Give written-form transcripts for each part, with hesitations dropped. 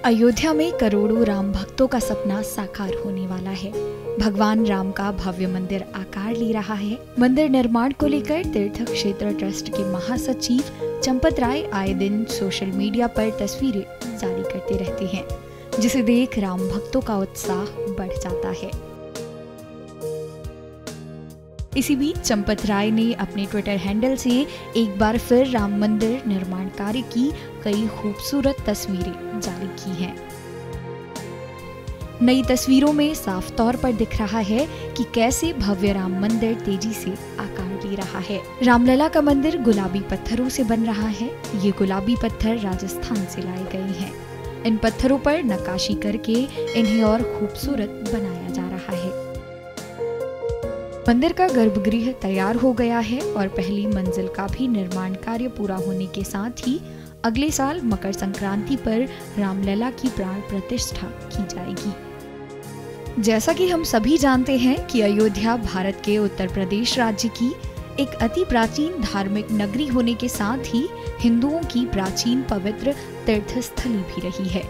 अयोध्या में करोड़ों राम भक्तों का सपना साकार होने वाला है। भगवान राम का भव्य मंदिर आकार ले रहा है। मंदिर निर्माण को लेकर तीर्थ क्षेत्र ट्रस्ट के महासचिव चंपत राय आए दिन सोशल मीडिया पर तस्वीरें जारी करते रहते हैं, जिसे देख राम भक्तों का उत्साह बढ़ जाता है। इसी बीच चंपत राय ने अपने ट्विटर हैंडल से एक बार फिर राम मंदिर निर्माण कार्य की कई खूबसूरत तस्वीरें जारी की हैं। नई तस्वीरों में साफ तौर पर दिख रहा है कि कैसे भव्य राम मंदिर तेजी से आकार ले रहा है। रामलला का मंदिर गुलाबी पत्थरों से बन रहा है। ये गुलाबी पत्थर राजस्थान से लाए गए हैं। इन पत्थरों पर नक्काशी करके इन्हें और खूबसूरत बनाया जा रहा है। मंदिर का गर्भगृह तैयार हो गया है और पहली मंजिल का भी निर्माण कार्य पूरा होने के साथ ही अगले साल मकर संक्रांति पर रामलला की प्राण प्रतिष्ठा की जाएगी। जैसा कि हम सभी जानते हैं कि अयोध्या भारत के उत्तर प्रदेश राज्य की एक अति प्राचीन धार्मिक नगरी होने के साथ ही हिंदुओं की प्राचीन पवित्र तीर्थस्थली भी रही है।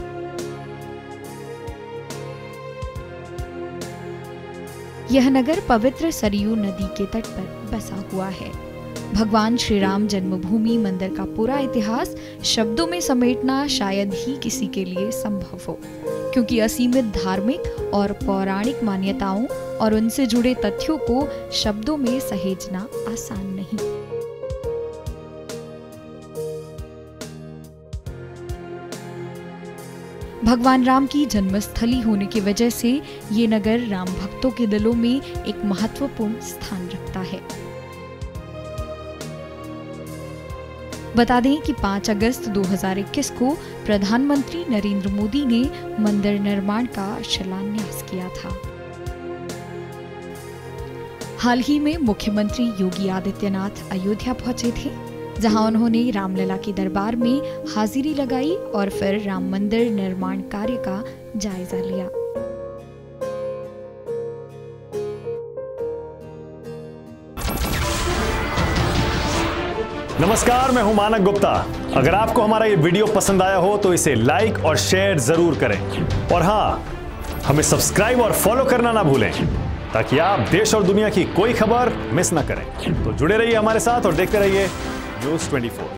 यह नगर पवित्र सरयू नदी के तट पर बसा हुआ है। भगवान श्री राम जन्मभूमि मंदिर का पूरा इतिहास शब्दों में समेटना शायद ही किसी के लिए संभव हो, क्योंकि असीमित धार्मिक और पौराणिक मान्यताओं और उनसे जुड़े तथ्यों को शब्दों में सहेजना आसान नहीं। भगवान राम की जन्मस्थली होने की वजह से ये नगर राम भक्तों के दिलों में एक महत्वपूर्ण स्थान रखता है। बता दें कि 5 अगस्त 2021 को प्रधानमंत्री नरेंद्र मोदी ने मंदिर निर्माण का शिलान्यास किया था। हाल ही में मुख्यमंत्री योगी आदित्यनाथ अयोध्या पहुंचे थे, जहां उन्होंने रामलला के दरबार में हाजिरी लगाई और फिर राम मंदिर निर्माण कार्य का जायजा लिया। नमस्कार, मैं हूं मानक गुप्ता। अगर आपको हमारा ये वीडियो पसंद आया हो तो इसे लाइक और शेयर जरूर करें, और हाँ, हमें सब्सक्राइब और फॉलो करना ना भूलें, ताकि आप देश और दुनिया की कोई खबर मिस ना करें। तो जुड़े रहिए हमारे साथ और देखते रहिए न्यूज़ 24।